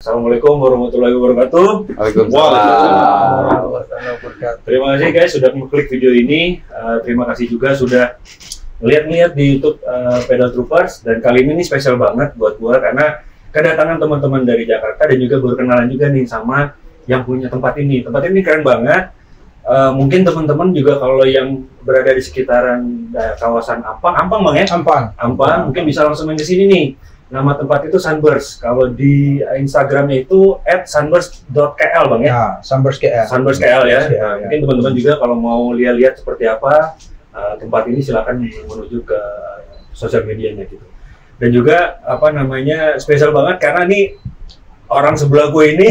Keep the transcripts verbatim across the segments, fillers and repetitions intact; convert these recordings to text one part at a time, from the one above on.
Assalamualaikum warahmatullahi wabarakatuh. Waalaikumsalam. Terima kasih guys sudah mengklik video ini. Uh, terima kasih juga sudah lihat-lihat di YouTube uh, Pedal Troopers, dan kali ini nih spesial banget buat gua karena kedatangan teman-teman dari Jakarta dan juga berkenalan juga nih sama yang punya tempat ini. Tempat ini keren banget. Uh, mungkin teman-teman juga kalau yang berada di sekitaran uh, kawasan Ampang, Ampang bang ya? Ampang. Ampang, mungkin bisa langsung main ke sini nih. Nama tempat itu Sunburst. Kalau di Instagramnya itu at sunburst dot k l bang ya? Ya, Sunburst K L. Sunburst K L ya. Sunburst K L, Nah, ya. mungkin teman-teman juga kalau mau lihat-lihat seperti apa uh, tempat ini, silakan menuju ke sosial medianya gitu. Dan juga apa namanya spesial banget karena nih orang sebelah gue ini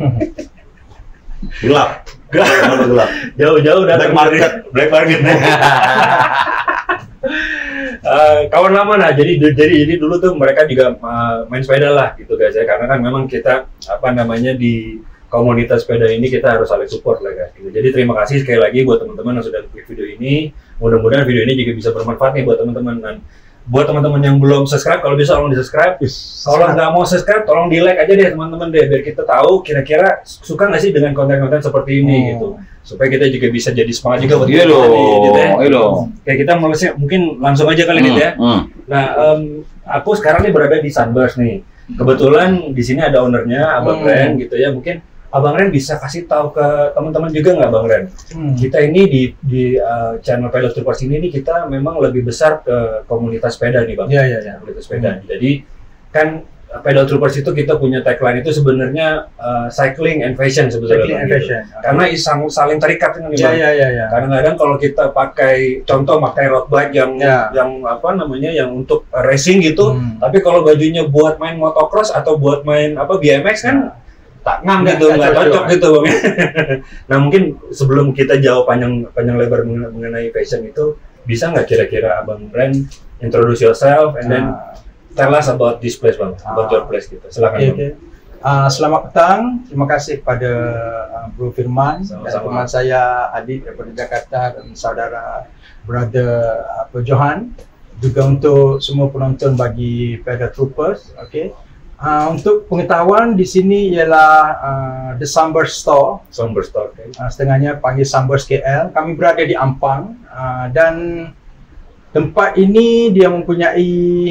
gelap. gelap. Jauh-jauh Black datang market, dari- black market. Uh, kawan lama nah, jadi jadi jadi dulu tuh mereka juga uh, main sepeda lah gitu guys ya, karena kan memang kita apa namanya di komunitas sepeda ini kita harus saling support lah guys gitu. Jadi terima kasih sekali lagi buat teman-teman yang sudah klik video ini. Mudah-mudahan video ini juga bisa bermanfaat nih buat teman-teman. Dan buat teman-teman yang belum subscribe, kalau bisa tolong di subscribe. Kalau nggak mau subscribe, tolong di like aja deh teman-teman deh, biar kita tahu kira-kira suka nggak sih dengan konten-konten seperti ini Hmm. gitu, supaya kita juga bisa jadi semangat juga buat Iya kita loh, nih, gitu ya. iya loh. Kayak kita mulesnya mungkin langsung aja kali ini ya. Hmm. Nah, em, aku sekarang nih berada di Sunburst nih. Kebetulan di sini ada ownernya, Abang Hmm. Ren gitu ya. Mungkin Abang Ren bisa kasih tahu ke teman-teman juga nggak, Bang Ren? Hmm. Kita ini di di uh, channel Pedal Troopers ini nih kita memang lebih besar ke komunitas sepeda nih, Bang. Ya, ya, ya. Komunitas sepeda. Jadi kan uh, Pedal Troopers itu kita punya tagline itu sebenarnya uh, cycling and fashion sebetulnya. Cycling Bang, and gitu. fashion. Karena isang saling terikat dengan Ya, ya, ya, ya. Kadang-kadang kalau kita pakai contoh pakai road bike yang Ya. yang apa namanya yang untuk racing gitu, Hmm. tapi kalau bajunya buat main motocross atau buat main apa B M X kan tak ngam Nggak- gitu, nggak nggak cocok. cocok gitu bang. Nah mungkin sebelum kita jauh panjang panjang lebar mengenai, mengenai fashion itu, bisa nggak kira-kira Abang Ren introduce yourself and then Ah, tell us about this place bang, about Ah. your place gitu. Silakan Oke, bang. oke. Ah, selamat petang. Terima kasih kepada ah, Bro Firman dan Sama-sama. teman saya Adit daripada Jakarta dan saudara brother apa Johan, juga untuk semua penonton bagi Pedal Troopers. Okey. Ah, untuk pengetahuan di sini ialah ah, The Sunburst Store. Somber store. Okay. Uh, setengahnya panggil Sunburst K L. Kami berada di Ampang uh, dan tempat ini dia mempunyai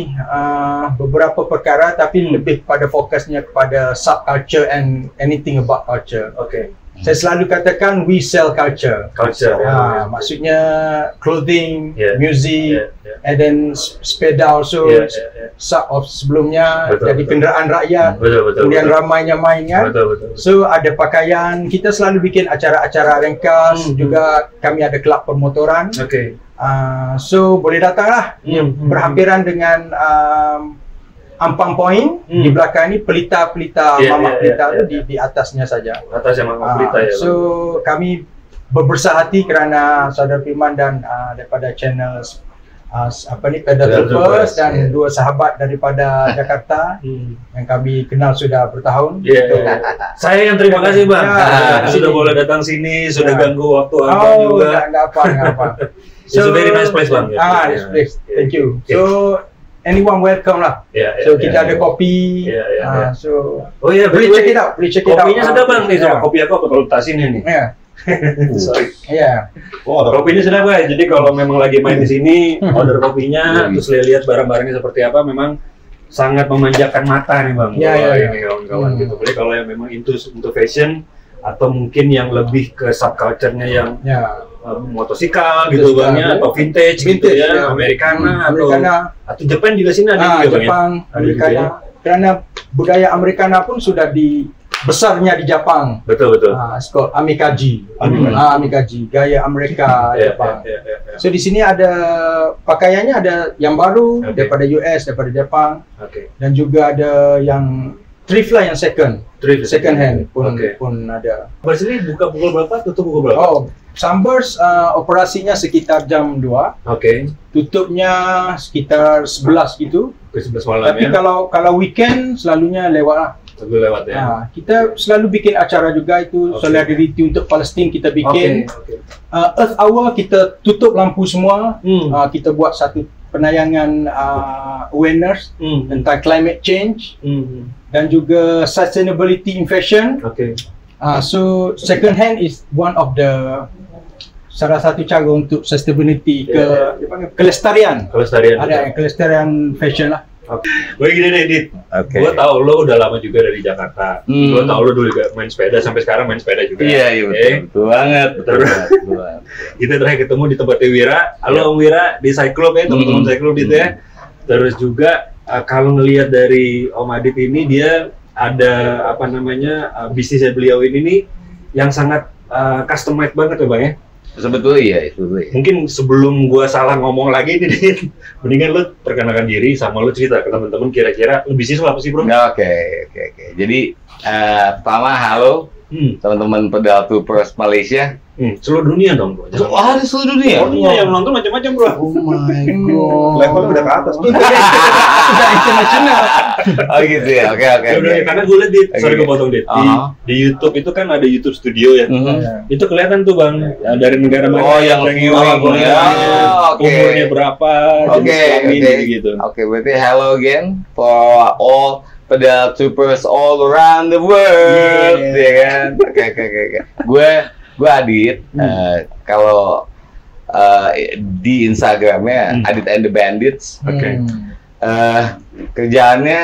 uh, beberapa perkara, tapi Hmm. lebih pada fokusnya kepada subculture and anything about culture. Oke. Saya selalu katakan we sell culture. Culture. ya. Uh, maksudnya clothing, Yeah. music, Ya, ya. and then s- sepeda also Ya, ya, ya. sub of sebelumnya Betul, jadi betul. kenderaan rakyat. Betul betul. Kemudian betul. ramainya main kan. Betul betul. So ada pakaian, kita selalu bikin acara-acara ringkas, Hmm. juga kami ada kelab permotoran. Oke. Uh, so boleh datanglah. Hmm, hmm, Berhampiran dengan um, Ampang Point. Hmm. Di belakang ini pelita-pelita Ya, mamak ya, pelita ya, tu ya. di di atasnya saja. Atas yang Mama Ah, Pelita ya. so kami berbesar hati kerana saudara Firman dan uh, daripada channel uh, apa ni Pedal Pedal Troopers Troopers, dan ya. dua sahabat daripada Jakarta Hmm. yang kami kenal sudah bertahun. Iya, So, iya. Saya yang terima kasih bang, Ya, Ah, sudah sini. boleh datang sini, sudah Ya. ganggu waktu abang Oh, juga. enggak, enggak apa, enggak apa. It's a very nice place, Bang. Ah, Ya. this place. Thank you. Ya. So, anyone welcome lah. Ya, ya, So, ya, kita ya. ada kopi. Ya, ya, Ah, ya. so, Oh iya, boleh by the check way, it out. Boleh check it out. kopinya sedap bang nih, Ya. sama kopi aku apa kalau tas ini nih. Ya. Sorry. Ya. Oh, ada Kopinya sedap bang. Jadi kalau memang lagi main di sini, order kopinya, Hmm. terus lihat barang-barangnya seperti apa, memang sangat memanjakan mata nih bang. Ya, Wah, ya, ya. ini kawan-kawan Hmm. gitu. Jadi kalau yang memang into untuk fashion atau mungkin yang lebih ke subculture-nya yang Ya. uh, motosikal gitu Motosikal, bang ya, ya. atau vintage, gitu Vintage, ya, ya. Americana atau Americana. atau Jepang juga sini ada Ah, juga bang ya. Jepang, Ada Americana. juga ya? Kerana budaya Americana pun sudah di besarnya di Jepang. Betul betul. Ah, it's called Amikaji. Amikaji. Ah, Amikaji, gaya Amerika Ya, Jepang. ya, ya, ya. So di sini ada pakaiannya, ada yang baru Oke. daripada U S, daripada Jepang, Oke. dan juga ada yang thrift lah, yang second, Thrift. second hand pun Oke. pun ada. Bers ini buka pukul berapa? Tutup pukul berapa? Oh, Sunburst uh, operasinya sekitar jam dua, Oke. tutupnya sekitar sebelas gitu. Ke sebelas malam Tapi ya. kalau kalau weekend selalunya lewat lah. Sebelum lewat ya. Ah, kita selalu bikin acara juga itu, Oke. solidarity untuk Palestin kita Oke. bikin. Oke. Uh, Earth Hour kita tutup lampu semua. Hmm. Uh, kita buat satu penayangan uh, awareness Hmm. tentang climate change Hmm. dan juga sustainability in fashion. Oke. Uh, so second hand is one of the salah satu cara untuk sustainability ke Yeah. kelestarian. Kelestarian. Ada yang kelestarian fashion lah. Gue gini deh, Dit. Oke. Gue tau lo udah lama juga dari Jakarta. Hmm. Gue tau lo dulu juga main sepeda, sampai sekarang main sepeda juga. Iya, iya betul, Oke? betul banget, betul Betul. banget, betul banget. Kita terakhir ketemu di tempatnya Wira. Halo Om Wira, di Cyclop ya, teman-teman Hmm. Cyclop gitu ya. Terus juga uh, kalau ngelihat dari Om Adit ini, dia ada apa namanya uh, bisnisnya beliau ini nih yang sangat uh, custom made banget ya Bang ya. Sebetulnya iya, sebetulnya. Iya. Mungkin sebelum gua salah ngomong lagi nih, Dit, mendingan lu perkenalkan diri sama lu cerita ke teman-teman kira-kira lu bisnis lu apa sih bro? Nah, Oke, oke, oke. Jadi eh, pertama halo Hmm. teman-teman pedal Troopers Malaysia. Hmm. Seluruh dunia dong bro. Oh, ada seluruh dunia. Oh, iya, yang nonton macam-macam bro. Oh my god. Levelnya udah ke atas. Sudah internasional. Oh gitu ya. Oke, oke. Ya, oke. udah, karena gue liat di, Oke. sorry gue potong Dit, di, Uh-huh. di YouTube itu kan ada YouTube Studio ya. Mhm. Itu kelihatan tuh bang, ya, dari negara mana Oh, yang viewing, viewing, ya, oke. umurnya berapa, Oke, jenis kelamin oke. gitu. Oke, berarti hello again for all pedal troopers all around the world, Yeah. ya kan? Oke, oke, oke, oke. Gue, gue Adit. Hmm. eh, kalau eh, di Instagramnya Hmm. Adit and the Bandits. Oke. Hmm. eh, kerjaannya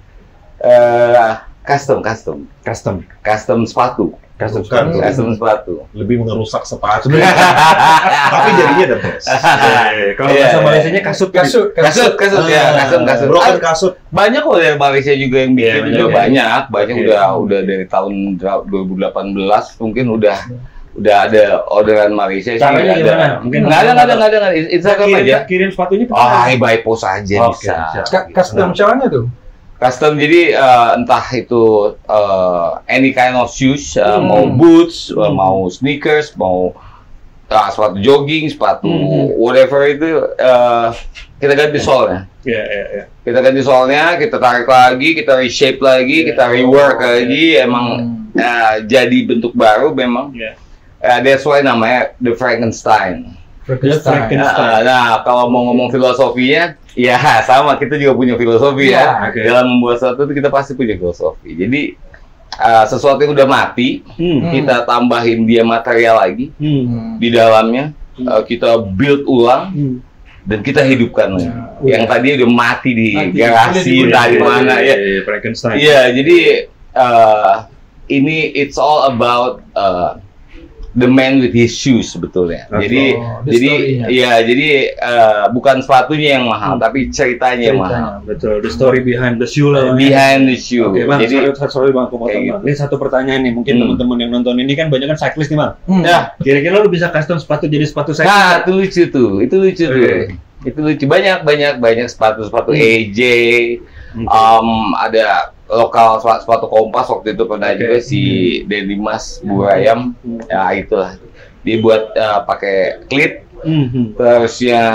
eh, custom, custom, Custom, custom sepatu, custom Bukan. sepatu. custom sepatu. Lebih mengerusak sepatu. Tapi jadinya the best. Eh, Kalau Iya, bahasa iya. Malaysianya kasut, Kasut, Kasut, kasut ya, kasut, kasut. Broken Ah, kasut. banyak kok dari Malaysia juga yang bikin Iya, juga banyak ya. banyak, banyak Oke. udah udah dari tahun dua ribu delapan belas mungkin udah udah ada orderan Malaysia sih. Caranya ada. gimana? Mungkin Nggak ada, nggak ada, nggak ada, nggak ada. Instagram kirim, aja. kirim sepatunya. Ah, by post aja Oke, bisa. siap. Ka- Custom macam mana tu? Custom jadi eh, entah itu eh, any kind of shoes, eh, Hmm. mau boots, eh, Hmm. mau sneakers, mau ah, sepatu jogging, sepatu Hmm. whatever itu eh, kita ganti soalnya. Iya, iya, iya. Kita ganti soalnya, kita tarik lagi, kita reshape lagi, Yeah. kita rework Oh, lagi, emang Hmm. eh, jadi bentuk baru memang. Iya. Eh, that's why namanya The Frankenstein. Frankenstein. Frankenstein. Nah, nah, kalau mau ngomong filosofinya, ya sama, kita juga punya filosofi ya. Ya, oke. Dalam membuat sesuatu itu kita pasti punya filosofi. Jadi eh, sesuatu yang udah mati, Hmm. kita tambahin dia material lagi Hmm. di dalamnya, eh, kita build ulang Hmm. dan kita hidupkan lagi. Ya. Yang tadi udah mati di Mati. garasi, Udah entah di dibeli. mana ya. Iya, Frankenstein. Iya, jadi eh, ini it's all about eh, the man with his shoes sebetulnya. Oke. Jadi Oh, the jadi story-nya. ya jadi eh, bukan sepatunya yang mahal, tapi ceritanya yang mahal. Betul, the story behind the shoe lah. Bang. Behind the shoe. Oke bang, Jadi sorry, sorry bang, aku potong kayak bang. Ini satu pertanyaan nih, mungkin Hmm. teman-teman yang nonton ini kan banyak kan cyclist nih bang. Hmm. ya, Kira-kira lu bisa custom sepatu jadi sepatu cyclist? nah itu lucu tuh, itu lucu tuh. Oke. Itu lucu banyak banyak banyak sepatu-sepatu Hmm. A J, Oke. um, ada lokal sepatu, sepatu Kompas waktu itu pernah Oke. juga si Denny Mas Burayam, Hmm. ya itulah dia buat uh, pakai klit, Hmm. terus ya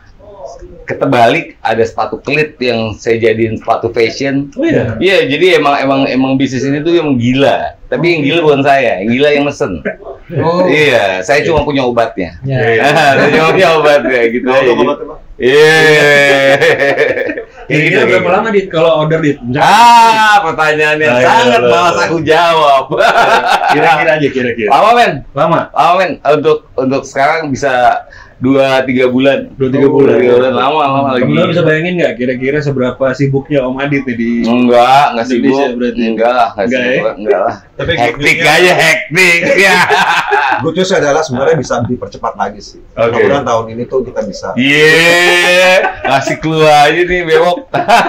ketebalik ada sepatu klit yang saya jadiin sepatu fashion. Oh iya. Iya, jadi emang emang emang bisnis ini tuh emang gila. Tapi yang gila bukan saya, yang gila yang mesen. Oh. Iya, saya cuma punya obatnya. Ya. Saya cuma punya obatnya gitu Mau aja. dong obatnya, Bang? Iya. Kira-kira berapa lama dit kalau order dit? Ah, pertanyaan yang Ayo, sangat lo. malas aku jawab. Kira-kira aja kira-kira. Lama men, Lama. lama men. Untuk untuk sekarang bisa dua tiga bulan. Dua tiga bulan. Tiga bulan lama lama lagi. Temen-temen bisa bayangin nggak kira-kira seberapa sibuknya Om Adit nih di Enggak, enggak Indonesia sibuk. berarti. Enggak lah, enggak Enggak sibuk. ya? Enggak lah. Tapi Hektik good aja, hektik. Ya. Good news adalah sebenarnya bisa dipercepat lagi sih. Oke. Mudah-mudahan tahun ini tuh kita bisa. Iya, ngasih keluar aja nih bewok.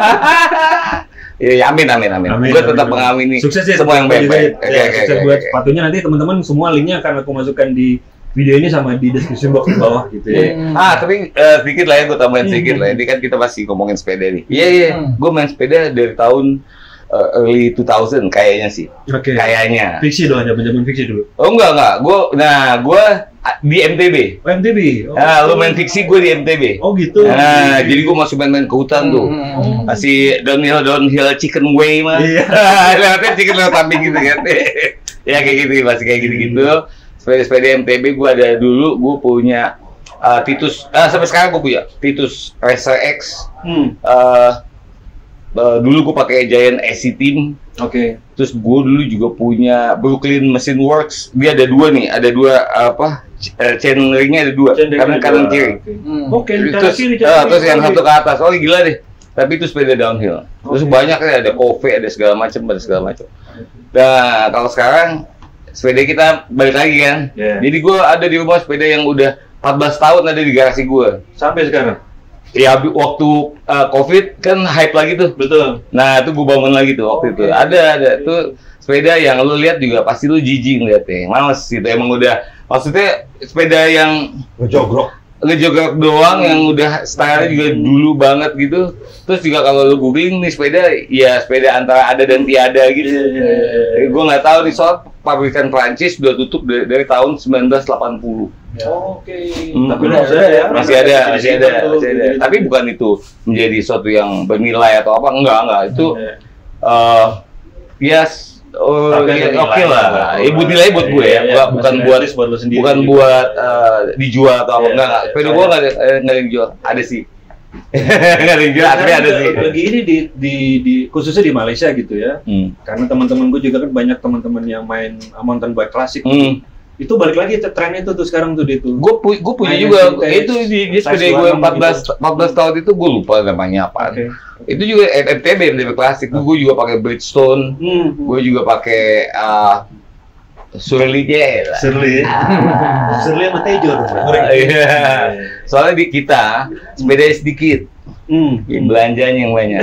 Iya, amin amin amin. Amin, Gue amin, tetap amin. mengamini Sukses ya semua yang juga baik-baik. ya. Oke Ya, oke sukses oke. buat oke. sepatunya nanti teman-teman semua linknya akan aku masukkan di video ini sama di description box di bawah gitu ya. Hmm. Ah, tapi eh, sedikit lah ya, gue tambahin Hmm. sedikit lah. Ini kan kita masih ngomongin sepeda nih. Iya iya, Hmm. gue main sepeda dari tahun eh, early two thousand kayaknya sih. Oke. Kayaknya. Fiksi dong, ada zaman fiksi dulu. Oh enggak enggak, gue nah gue di M T B. Oh, M T B. Oh, Ah, lu main fiksi, gue di M T B. Oh gitu. Nah, jadi gue masih main-main ke hutan tuh. Hmm. Masih downhill downhill chicken way mah. Iya. Lewatnya chicken lewat samping gitu kan. Ya kayak gitu, masih kayak gitu-gitu. Sepeda-sepeda M T B gue ada dulu, gue punya uh, Titus, uh, sampai sekarang gue punya Titus Racer X. Hmm. Uh, uh, dulu gue pakai Giant A C Team. Oke. Okay. Terus gue dulu juga punya Brooklyn Machine Works. Dia ada dua nih, ada dua apa? Chain ringnya ada dua, kanan kanan kiri. Oke. Okay. Terus, uh, terus yang satu ke atas. Oh gila deh. Tapi itu sepeda downhill. Terus okay. banyak ya, ada Cove, ada segala macam, ada segala macam. Nah kalau sekarang sepeda kita balik lagi kan. Yeah. Jadi gue ada di rumah sepeda yang udah empat belas tahun ada di garasi gue. Sampai sekarang? Ya waktu uh, COVID kan hype lagi tuh. Betul. Nah itu gue bangun lagi tuh waktu okay. itu. Ada ada tuh sepeda yang lu lihat juga pasti lu jijik ngeliatnya. Males gitu. Emang udah maksudnya sepeda yang ngejogrok. Ngejogrok doang yang udah style juga dulu banget gitu. Terus juga kalau lu googling nih sepeda, ya sepeda antara ada dan tiada gitu. Yeah, yeah, yeah. Gue nggak tahu di soal pabrikan Prancis udah tutup dari, dari tahun sembilan belas delapan puluh. Oh, Oke. Okay. Hmm. Tapi masih ada ya? Masih ada, masih ada, masih ada. Tapi bukan itu menjadi sesuatu yang bernilai atau apa? Enggak, enggak. Itu uh, yes. Oh, oke okay lah. Ibu nilai buat gue ya, ya, bukan buat buat sendiri, bukan juga. buat uh, dijual atau apa ya, enggak enggak. Sepeda gue enggak ada enggak ada dijual. Ada sih. Enggak ada dijual, tapi ada sih. Lagi ini di di di khususnya di Malaysia gitu ya. Hmm. Karena teman-teman gue juga kan banyak teman-teman yang main mountain bike klasik. Hmm. Itu balik lagi tren itu tuh sekarang tuh itu. Gue pu gue punya juga itu di, di sepeda gue empat belas tahun itu gue lupa namanya apa. Okay. Itu juga M T B, M T B klasik. Oh. Gue juga pakai Bridgestone. Hmm. Gue juga pakai uh, Surly J. Surly. Ah. Surly sama Tejo. Iya. Soalnya di kita sepeda sedikit. Hmm. Belanjanya yang banyak.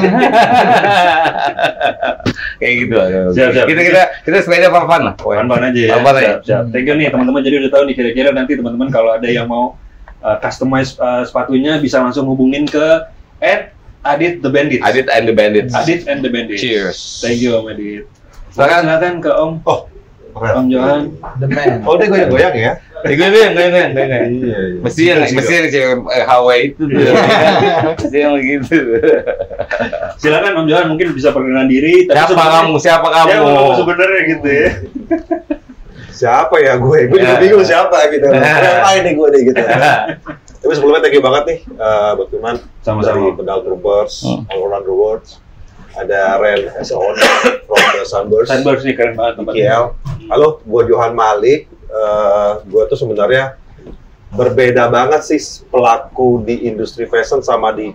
Kayak gitu. Siap, siap. Kita kita kita sepeda fun-fun lah. Fun-fun aja ya. Fun-fun aja. Siap. Thank you nih teman-teman. Jadi udah tahu nih kira-kira nanti teman-teman kalau ada yang mau uh, customize uh, sepatunya bisa langsung hubungin ke at Adit the Bandit. Adit and the Bandit. Adit and the Bandit. Cheers. Thank you Om Adit. Silakan silakan ke Om. Oh. Om Johan. The man. Oh dia goyang-goyang ya? Dia goyang, goyang, goyang. Mesti yang mesti yang cewek Hawaii itu tuh. Mesti yang begitu. Silakan Om Johan mungkin bisa perkenalan diri. Siapa kamu? Siapa kamu? Siapa kamu sebenarnya gitu ya? Siapa ya gue? Gue juga bingung siapa gitu. Ngapain nih gue nih gitu. Tapi sebelumnya thank you banget nih uh, buat teman sama-sama dari Pedal Troopers, hmm. All Around the World. Ada Ren as a owner from the Sunburst. Sunburst nih keren banget tempatnya. Halo, gue Johan Malik. Uh, gue tuh sebenarnya berbeda banget sih pelaku di industri fashion sama di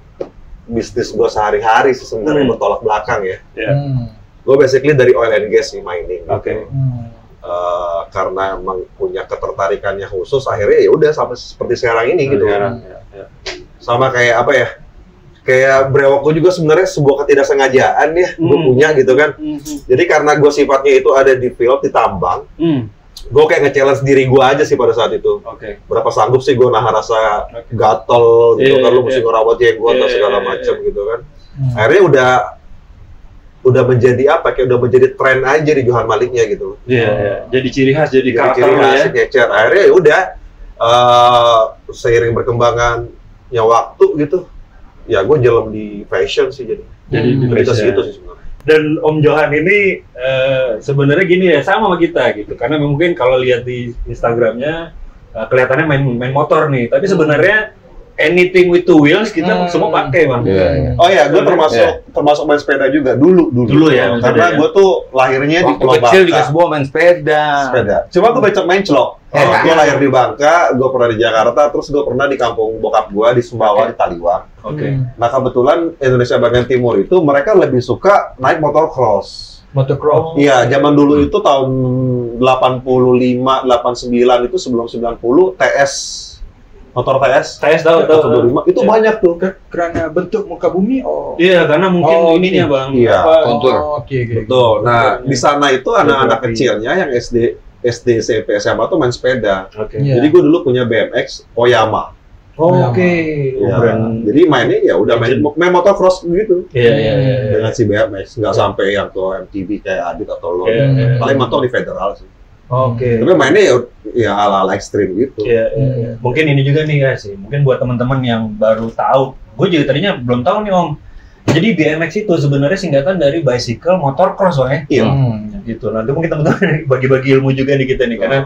bisnis gue sehari-hari sih sebenarnya hmm. bertolak belakang ya. Yeah. Hmm. Gue basically dari oil and gas nih mining. Oke. Okay. Hmm. Uh, karena emang punya ketertarikannya khusus, akhirnya ya udah sampai seperti sekarang ini gitu kan. Ya, ya. Sama kayak apa ya? Kayak brewok gue juga sebenarnya sebuah ketidaksengajaan ya, mm. gue punya gitu kan. Mm -hmm. Jadi karena gue sifatnya itu ada di field, di tambang, mm. gue kayak nge-challenge diri gue aja sih pada saat itu. Okay. Berapa sanggup sih gue nahan rasa okay. gatel gitu yeah, kan, lu yeah, mesti yeah. ngerawat jenggot yeah, dan segala yeah, macam yeah. gitu kan. Mm. Akhirnya udah udah menjadi apa? Kayak udah menjadi tren aja di Johan Maliknya gitu. Iya, yeah, yeah. Jadi ciri khas, jadi, jadi karakter ciri khas, ya. Ngecer. Akhirnya ya udah uh, seiring berkembangnya waktu gitu. Ya gue jalan di fashion sih jadi. Jadi hmm. di fashion itu sih sebenarnya. Dan Om Johan ini uh, sebenarnya gini ya sama sama kita gitu. Karena mungkin kalau lihat di Instagramnya uh, kelihatannya main main motor nih. Tapi sebenarnya anything with two wheels kita hmm. semua pakai bang. Yeah, yeah. Oh ya, gue termasuk yeah. termasuk main sepeda juga dulu dulu. Dulu ya. Karena ya. gue tuh lahirnya waktu di Pulau kecil Bangka. juga semua main sepeda. Sepeda. Cuma gue becek main celok. Oh, gue lahir di Bangka, gue pernah di Jakarta, terus gue pernah di kampung bokap gue di Sumbawa okay. di Taliwang. Oke. Okay. Nah kebetulan Indonesia bagian timur itu mereka lebih suka naik motor cross. Motocross. Iya, zaman dulu itu tahun delapan puluh lima, delapan puluh sembilan itu sebelum sembilan puluh T S. Motor T S, T S tahu tahu, tahu. itu ya. Banyak tuh karena bentuk muka bumi. Oh iya, karena mungkin oh, ininya bang, iya. kontur. Oh, okay, okay. Betul. Nah okay. di sana itu anak-anak kecilnya yang S D, S D, S M P, S M A tuh main sepeda. Okay. Yeah. Jadi gue dulu punya B M X Oyama. Oh, Oke. Okay. Ya, jadi mainnya ya udah main, main motocross gitu. Iya yeah, iya. Yeah, yeah, dengan si B M X, nggak yeah. sampai yang ke M T B kayak Adit atau lo. Yeah, yeah, paling motor di federal sih. Oke. Okay. Tapi mainnya ya, ya ala-ala ekstrim gitu. Iya, iya, iya. Mungkin ini juga nih guys sih. Mungkin buat teman-teman yang baru tahu. Gue juga tadinya belum tahu nih Om. Jadi B M X itu sebenarnya singkatan dari bicycle motor cross, Bang ya. Iya. Hmm, gitu. Nanti mungkin teman-teman bagi-bagi ilmu juga nih kita nih, karena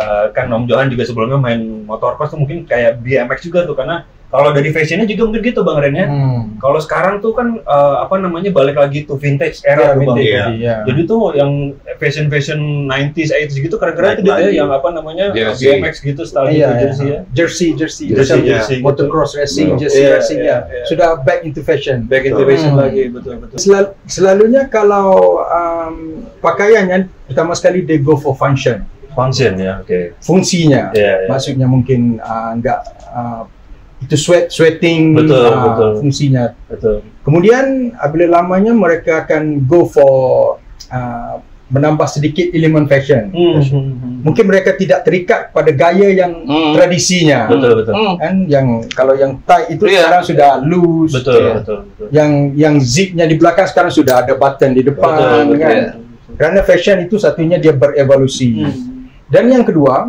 uh, kan Om Johan juga sebelumnya main motocross tuh mungkin kayak B M X juga tuh, karena kalau dari fashionnya juga mungkin gitu Bang Ren ya. Hmm. Kalau sekarang tuh kan uh, apa namanya balik lagi tuh vintage era ya, tuh Bang. Iya. Ya. Jadi tuh yang fashion fashion nineties, eighties gitu keren-keren tuh dia yang apa namanya jersey. B M X gitu style iya, gitu jersey ya. Jersey jersey jersey, jersey gitu. Motocross racing Betul. jersey Iya, racing iya, ya. iya. Sudah back into fashion. Back into fashion hmm. lagi, betul betul. Selal, selalunya kalau um, pakaiannya pertama sekali they go for function. Function ya, oke. Okay. Fungsinya. Yeah, yeah. Maksudnya mungkin uh, enggak uh, itu sweat sweating betul, uh, betul. fungsinya. Betul. Kemudian apabila lamanya mereka akan go for uh, menambah sedikit elemen fashion. Hmm. Mungkin mereka tidak terikat pada gaya yang Hmm. tradisinya. Betul betul. Hmm. Kan yang kalau yang tie itu Yeah. sekarang sudah loose. Betul, ya. betul betul. Yang yang zipnya di belakang sekarang sudah ada button di depan, Betul, betul, kan? ya. Kerana fashion itu satunya dia berevolusi. Hmm. Dan yang kedua,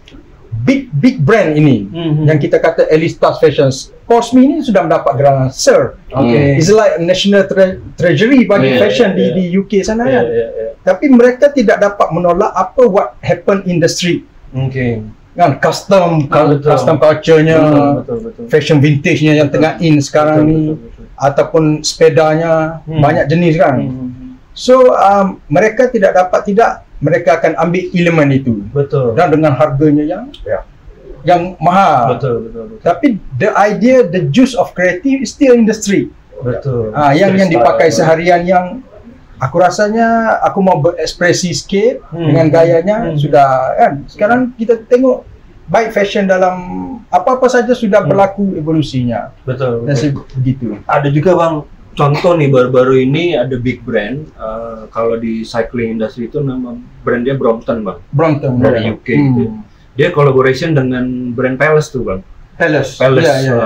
big big brand ini Hmm. yang kita kata elite stars fashions. Porsche ini sudah mendapat gerangan Sir. Okay. It's like national tre- treasury bagi Yeah, fashion yeah, di di U K sana Ya, kan. ya, ya. Tapi mereka tidak dapat menolak apa what happen in the street. Oke. Kan custom Betul. custom culture-nya, Betul, betul, betul. fashion vintage-nya yang tengah in sekarang Betul, ni, betul, betul. ataupun sepedanya Hmm. banyak jenis kan. Hmm. So um, mereka tidak dapat tidak mereka akan ambil elemen itu Betul. dan dengan harganya yang Ya. yang mahal. Betul, betul, betul. Tapi the idea, the juice of creative is still in the street. Betul. Ah, yang yang Style. dipakai seharian yang aku rasanya aku mau berekspresi sikit Hmm. dengan gayanya Hmm. sudah kan. Sekarang kita tengok baik fashion dalam apa-apa saja sudah Hmm. berlaku evolusinya. Betul. Dan betul. begitu. Ada juga Bang, contoh nih baru-baru ini ada big brand uh, kalau di cycling industry itu nama brandnya Brompton Bang, Brompton dari ya. U K gitu. Hmm. Dia collaboration dengan brand Palace tuh Bang. Palace. Palace. Ya, ya. uh,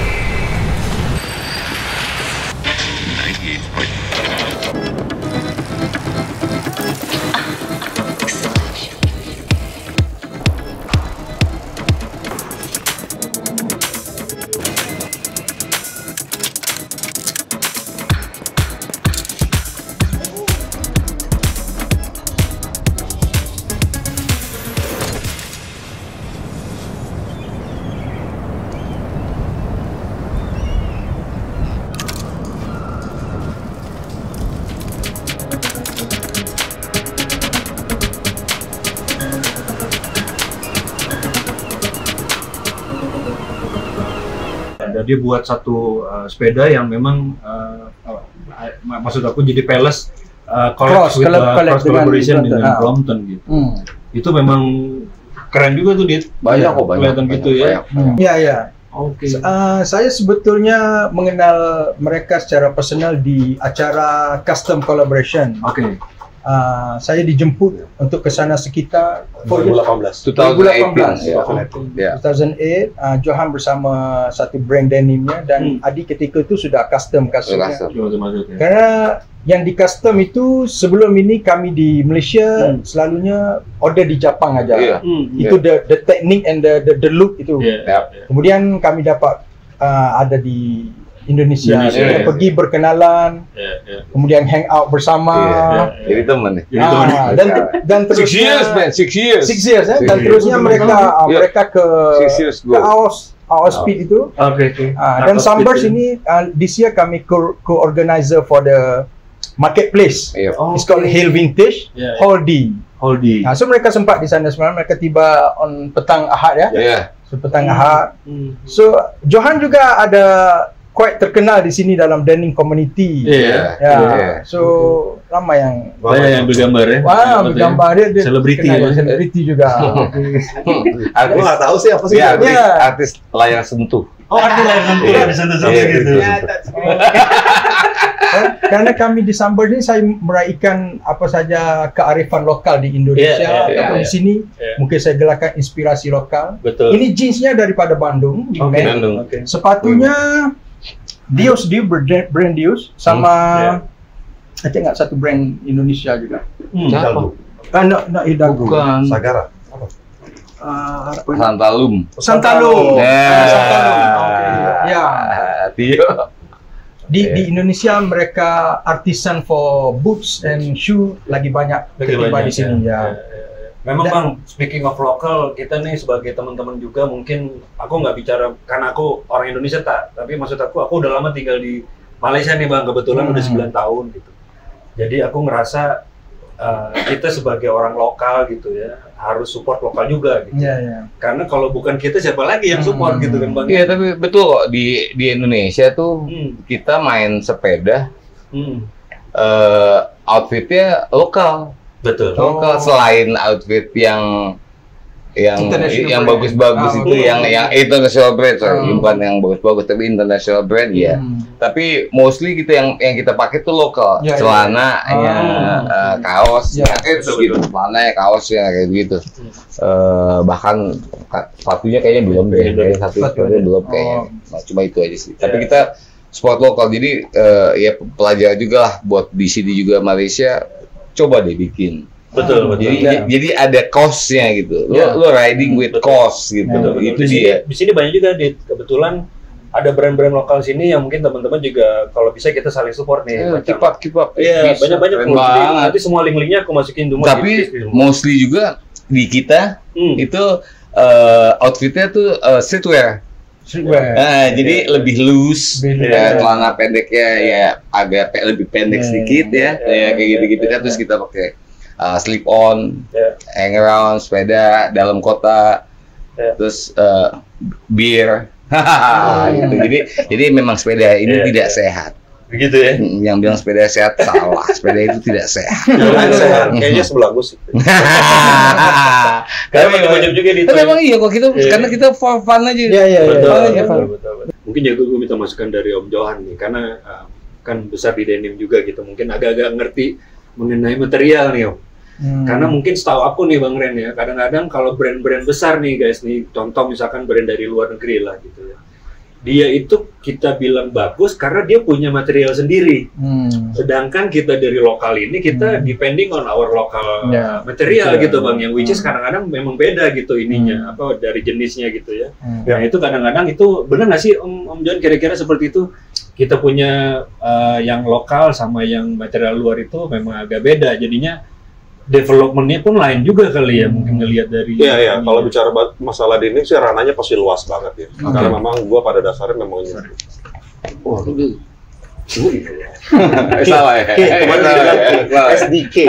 ada dia buat satu uh, sepeda yang memang uh, uh, mak- maksud aku jadi Palace uh, collab Cross, with, collab- uh, collab cross dengan collaboration Brompton, dengan ah. Brompton gitu. Hmm. Itu memang keren juga tuh Dit. Banyak kok, banyak. Kelihatan gitu ya. banyak, banyak. Ya, ya. Oke. Uh, saya sebetulnya mengenal mereka secara personal di acara custom collaboration. Oke. Uh, saya dijemput untuk ke sana sekitar dua ribu delapan belas. dua ribu delapan belas ya. dua Ya. ribu lapan belas, uh, Johan bersama satu brand denimnya dan Hmm. Adi ketika itu sudah custom kasurnya. Custom. Coba tuh masuk ya. Karena yang di custom itu sebelum ini kami di Malaysia Hmm. selalunya order di Jepang aja. Iya. Hmm. Itu the the technique and the the, the look itu. Iya, Ya. iya. Kemudian kami dapat uh, ada di Indonesia, Indonesia, Kita ya. pergi berkenalan, Iya, iya. kemudian hang out bersama. Iya. iya. Jadi temen nih. Jadi teman. Ah, dan dan Six terusnya years man, six years. six years eh? Six dan years. terusnya mereka ah, Yeah. mereka ke Six years ke go. Aos Aos Speed itu. Oke, oke. Ah, dan Atau Sunburst speed ini uh, this year kami co- co-organizer for the marketplace. Iya. Oh, It's called Hail Vintage Yeah, yeah. Holdy. Holdy. Nah, so mereka sempat di sana semalam, mereka tiba on petang Ahad ya. Iya. So petang Ahad. Hmm. So Johan juga ada quite terkenal di sini dalam denim community. Iya. Ya. Iya. So ramai yang Banyak yang bergambar ya. wah Betul ya. bergambar dia, dia Selebriti terkenal, ya. selebriti juga. Artis, Gua nggak tahu sih apa sih. ya, artis, Iya. artis layar sentuh. Oh, ada lain nanti Iya. ada sentuh-sentuh Iya, gitu. iya. Karena kami di Sunburst ini saya meraihkan apa saja kearifan lokal di Indonesia Iya, iya, ataupun iya, di sini Iya. mungkin saya gelarkan inspirasi lokal. Betul. Ini jeansnya daripada Bandung, Oke. okay. Bandung. Oke. Sepatunya Dios, Dios brand, brand Dios sama Hmm, ada nggak satu brand Indonesia juga. Hmm. Siapa? Ah, nak nak Hidalgo. Bukan. Sagara. Ah, apa ini? Santalum. Santalum. Ya. Ah, Santalum. Oke. Ya. Tio. Di Yeah. di Indonesia mereka artisan for boots and shoe lagi banyak Lagi ketimbang banyak, di sini ya. ya. Memang Bang, speaking of lokal, kita nih sebagai teman-teman juga mungkin aku nggak bicara karena aku orang Indonesia tak, tapi maksud aku aku udah lama tinggal di Malaysia nih Bang, kebetulan hmm. udah sembilan tahun gitu. Jadi aku ngerasa uh, kita sebagai orang lokal gitu ya harus support lokal juga gitu. Yeah, yeah. Karena kalau bukan kita siapa lagi yang support hmm. gitu kan Bang? Iya tapi betul kok di di Indonesia tuh hmm. kita main sepeda, hmm. uh, outfitnya lokal. Betul. Lokal oh. Selain outfit yang yang yang bagus-bagus oh, itu yang oh. yang international brand, sorry, oh. bukan yang bagus-bagus tapi international brand hmm. ya. Tapi mostly kita yang yang kita pakai tuh lokal, ya, celana, ya, ya oh. uh, kaos, ya, ya itu gitu, celana ya kaos ya kayak gitu. Hmm. Uh, bahkan sepatunya kayaknya belum deh, kayaknya satu sepatunya belum kayaknya. Nah, cuma itu aja sih. Ya. Tapi kita sport lokal, jadi uh, ya pelajar juga lah buat di sini juga Malaysia. Coba deh bikin. Betul, betul. Jadi, ya. jadi ada cost-nya gitu. Lo, ya. lo riding with betul. cost gitu. Betul, betul. Itu di dia. Sini, di sini banyak juga di kebetulan ada brand-brand lokal sini yang mungkin teman-teman juga kalau bisa kita saling support nih. Yeah, keep up, keep up. Iya, banyak-banyak. Nanti semua link-linknya aku masukin dulu. Tapi di mostly juga di kita hmm. itu uh, outfitnya tuh uh, streetwear. Streetwear. Nah, jadi yeah. lebih loose, ya, celana pendeknya ya agak pe lebih pendek yeah. sedikit ya, yeah. ya kayak gitu-gitu kan. Terus kita pakai uh, slip on, yeah. hang around, sepeda dalam kota, yeah. terus uh, beer, oh, gitu. Jadi jadi memang sepeda ini yeah. tidak sehat. Begitu ya? Yang bilang sepeda sehat salah, sepeda itu tidak sehat. sehat. Kayaknya sebelah gue sih. Karena pakai baju juga di. Tapi emang iya kok kita yeah. karena kita for fun aja. Iya iya betul, betul, betul, betul, betul. Mungkin juga gue minta masukan dari Om Johan nih, karena uh, kan besar di denim juga gitu. Mungkin agak-agak ngerti mengenai material nih Om. Hmm. Karena mungkin setahu aku nih Bang Ren ya, kadang-kadang kalau brand-brand besar nih guys nih, contoh misalkan brand dari luar negeri lah gitu ya. Dia itu kita bilang bagus karena dia punya material sendiri. Hmm. Sedangkan kita dari lokal ini kita hmm. depending on our local yeah. material yeah. gitu Bang, yang which is kadang-kadang memang beda gitu ininya, hmm. apa dari jenisnya gitu ya. Hmm. Nah itu kadang-kadang itu benar nggak sih Om Om John kira-kira seperti itu? Kita punya uh, yang lokal sama yang material luar itu memang agak beda, jadinya development-nya pun lain juga kali ya, mungkin ngelihat dari. Iya iya, kalau bicara masalah denim sih ranahnya pasti luas banget ya. Hmm. Karena memang gua pada dasarnya memang ini. Oh, itu. Salah ya. S D K.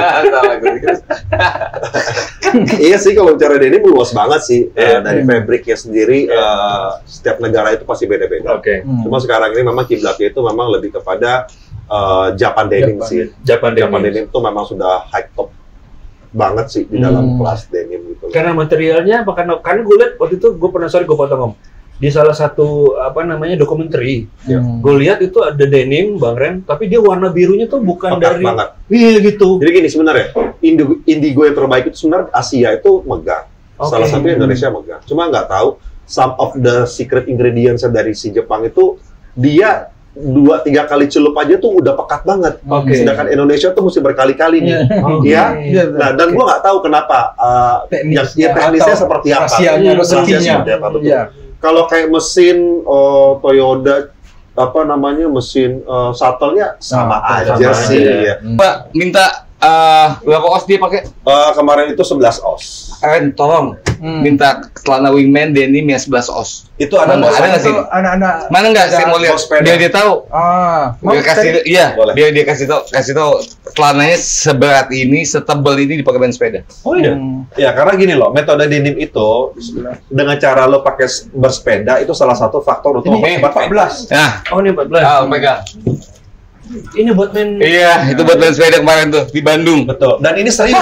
Iya sih kalau bicara denim luas banget sih. Uh, dari fabriknya sendiri uh, setiap negara itu pasti beda-beda. Oke. Okay. Cuma sekarang ini memang kiblatnya itu memang lebih kepada uh, Japan denim Japan. sih. Japan denim. Japan denim itu memang sudah high top banget sih di dalam hmm. kelas denim gitu. Karena materialnya apa karena kan gue lihat waktu itu gue pernah sorry gue potong Om. Di salah satu apa namanya dokumenter, hmm. gue lihat itu ada denim Bang Ren, tapi dia warna birunya tuh bukan Pekat dari banget. Iya gitu. Jadi gini sebenarnya, indigo, indigo yang terbaik itu sebenarnya Asia itu megang. Okay. Salah satu Indonesia megang. Cuma nggak tahu some of the secret ingredients dari si Jepang itu dia dua tiga kali celup aja tuh udah pekat banget. Okay. Sedangkan Indonesia tuh mesti berkali-kali nih. Yeah. Ya. Okay. Nah, dan okay. gua nggak tahu kenapa uh, teknisnya, ya, teknisnya seperti apa. Rasianya, rasianya seperti apa betul. Yeah. Kalau kayak mesin uh, Toyota apa namanya mesin uh, shuttle-nya sama nah, aja sama sih. Aja. Ya. Mbak minta uh, berapa os dia pakai? Uh, kemarin itu sebelas os. Ren, tolong hmm. minta celana wingman denim yang sebelas os. Itu ada mana, ada nggak sih? Anak-anak. Mana nggak? Saya mau lihat. Biar dia tahu. Ah, dia kasih, iya. Boleh. Biar dia kasih tahu, kasih tahu celananya seberat ini, setebal ini dipakai ban sepeda. Oh iya. Hmm. Ya karena gini loh, metode denim itu dengan cara lo pakai bersepeda itu salah satu faktor untuk ini empat belas. Nah, oh ini empat belas. Ah, pegang. Ini buat main. Iya, itu buat main sepeda kemarin tuh di Bandung. Betul. Dan ini serius.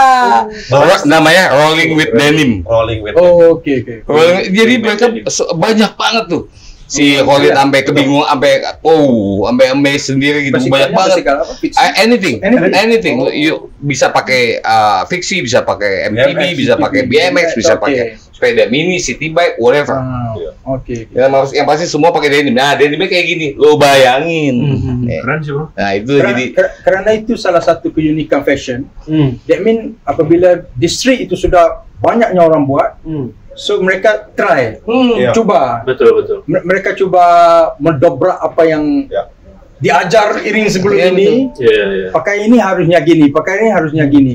Bahwa namanya rolling with denim. Rolling with. Oh, oke okay, oke. Okay. Jadi mereka banyak banget tuh. Si Khalid sampai kebingung, sampai oh, sampai amazed sendiri gitu. Banyak banget. Anything, anything, anything. You bisa pakai uh, fiksi, bisa pakai M T B, bisa pakai B M X, bisa pakai sepeda mini, city bike, whatever. Oke. Yang pasti semua pakai denim. Nah, denimnya kayak gini. Lo bayangin. Keren sih bro. Nah itu karena, jadi karena itu salah satu keunikan fashion. Hmm. That mean apabila distrik itu sudah banyaknya orang buat, hmm. so mereka try, hmm. yeah. coba. Betul betul. Mereka coba mendobrak apa yang yeah. diajar iring sebelum yeah, ini. Yeah, yeah. Pakai ini harusnya gini, pakai ini harusnya gini.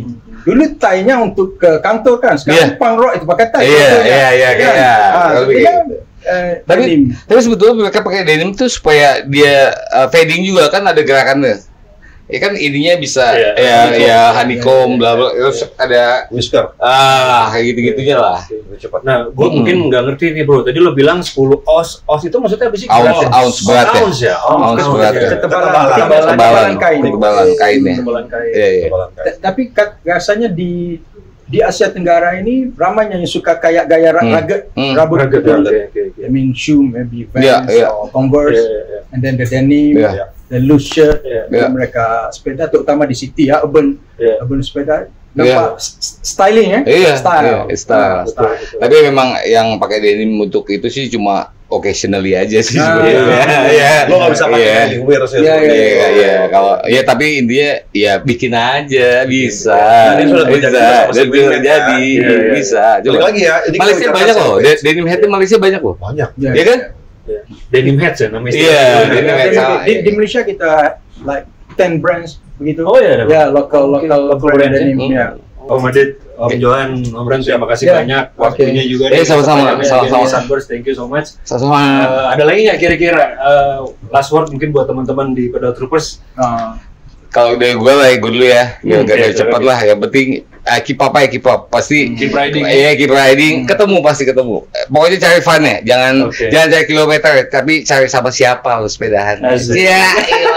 dulu tie-nya untuk ke kantor kan, sekarang Iya. punk rock itu pakai tie. Iya, kantornya. iya, iya, Kan? iya. Ah, Kalau jadi begitu. kan, eh, Tapi denim. tapi sebetulnya mereka pakai denim tuh supaya dia uh, fading juga kan ada gerakannya. Ya kan ininya bisa Iya, ya honeycomb. ya honeycomb bla bla terus ada Whisker. ah kayak gitu-gitunya lah. Lebih cepat. Nah, gue Mm-mm. mungkin nggak ngerti nih bro. Tadi lo bilang sepuluh oz. Oz itu maksudnya apa sih? Ounce, Beratnya? ounce berat ya. Ounce ya. Ounce berat ya. Ketebalan, Ketebalan. ketebalan, Ketebalan kain. ketebalan kainnya. Ketebalan kain. Iya iya. Ketebalan kain. Ta- Tapi kat- rasanya di di Asia Tenggara ini ramainya yang suka kayak gaya ra- Hmm. rugged, Hmm. rambut Rugged, gitu. oke, oke, oke. I mean shoe maybe Iya, Vans iya. or Converse, Iya, iya, and then the denim, Iya. the loose shirt. iya. Iya. Mereka sepeda terutama di city ya, urban, Iya. urban sepeda. Nampak s- s- styling ya? Iya, Style. iya, style. Ah, style. Tapi memang yang pakai denim untuk itu sih cuma occasionally aja sih Nah, sebenarnya. Iya. Lo nggak bisa pakai Iya. daily wear sih. Iya, iya, Iya, iya. Kalau ya tapi intinya ya bikin aja bisa. Ini sudah terjadi bisa. sama Sudah Slim Hat ya. terjadi. Iya, iya. Bisa. Balik Coba. lagi ya. Ini Malaysia kalau banyak bicara loh. savage. De- Denim hat di Malaysia banyak loh. Banyak. Ya. Iya kan? Iya. Denim heads ya namanya. Iya, Nah, denim jadi head. di, Ah, di, iya. di Malaysia kita like ten brands begitu. Oh iya, ada. Ya, local Oke, local, local brand brands ya. denim Hmm. ya. Om Adit, Om Johan, Om Ran, terima kasih Ya. banyak Oke. waktunya juga. Eh, nih. sama-sama, Pertanyaannya sama-sama. dari Sunburst, thank you so much. Sama-sama. Eh, ada lagi nggak kira-kira eh, last word mungkin buat teman-teman di Pedal Troopers? Ah, Kalau dari gue lah, gue dulu ya. Ya Hmm, gak iya, cepat iya. lah. Yang penting eh, keep up aja, keep up. Pasti Keep riding. Iya, keep riding. Hmm. Ketemu pasti ketemu. Eh, Pokoknya cari fun ya. Jangan Oke. jangan cari kilometer, tapi cari sama siapa lo sepedahan. Asik. Iya.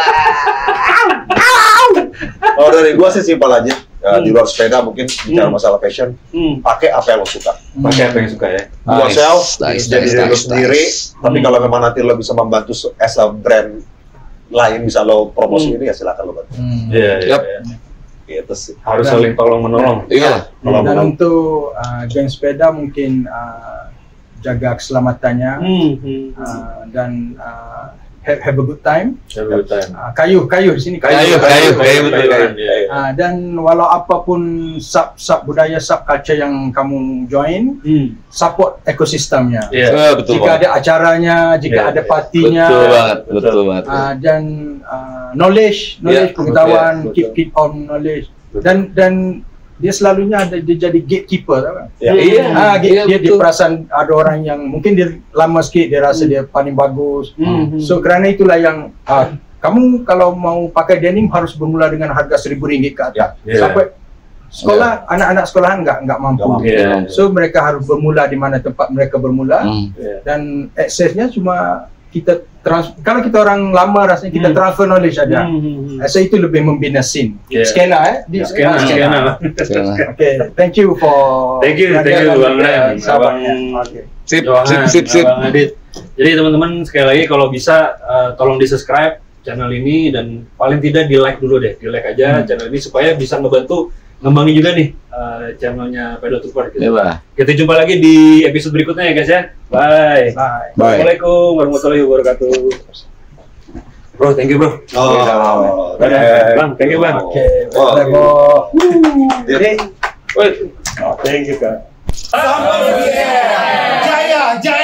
Kalau dari gua sih simpel aja. Ya, Hmm. di luar sepeda mungkin bicara Hmm. masalah fashion, Hmm. pakai apa yang lo suka. Pakai apa yang suka ya? Do yourself, nice, jadi nice, diri lo nice, sendiri. nice. Tapi Hmm. kalau memang nanti lo bisa membantu se- as a brand lain bisa lo promosi Hmm. ini ya silakan lo bantu. hmm. Iya, iya. Yap. iya. Gitu sih. Harus Dan- saling tolong menolong. Iya. Kalau Dan mau untuk uh, geng sepeda mungkin uh, jaga keselamatannya Hmm. hmm. uh, dan uh, have, have a good time. Have a good time. Uh, kayu, kayu di sini Kayu, kayu, kayu, betul, kayu. Iya, iya. Uh, dan walau apapun sub sub budaya sub culture yang kamu join, Hmm. support ekosistemnya. Iya. Eh, betul Jika banget. ada acaranya, jika Iya, ada iya. partinya, Betul banget, betul banget. uh, dan uh, knowledge, knowledge Iya, pengetahuan, betul, keep betul. keep on knowledge. Betul. Dan dan dia selalunya ada dia jadi gatekeeper, tahu kan? ya. Iya. Ah, dia, Iya, dia, dia betul. perasan ada orang yang mungkin dia lama sikit dia rasa dia paling bagus. Hmm. So kerana itulah yang ah, kamu kalau mau pakai denim harus bermula dengan harga seribu ringgit ke atas. Iya. Sampai sekolah anak-anak sekolahan nggak nggak mampu. Nggak mampu. Iya. So mereka harus bermula di mana tempat mereka bermula Hmm. Iya. dan aksesnya cuma kita trans kalau kita orang lama rasanya kita Hmm. transfer knowledge aja. Hmm, hmm, hmm. Saya itu lebih membina scene. Yeah. Skena eh di Skena, ah, skena. Oke, thank you for Thank you, thank you, perhatian Bang dan, Ren. uh, sahabatnya. Abang- Oke. Sip, Johan, sip, sip, sip. Abang Adit. Jadi teman-teman sekali lagi kalau bisa eh, tolong di subscribe channel ini dan paling tidak di like dulu deh, di like aja Hmm. channel ini supaya bisa ngebantu ngembangin juga nih eh, channelnya Pedal Trooper gitu. Iya, Pak. Kita jumpa lagi di episode berikutnya ya guys ya. Bye. Bye. Bye. Assalamualaikum warahmatullahi wabarakatuh. Bro, thank you bro. Oh, Dadah. Bang, thank you bang. Oke, Oh. Bebo. Jadi Wait. Oh, thank you kak. Jaya, Jaya.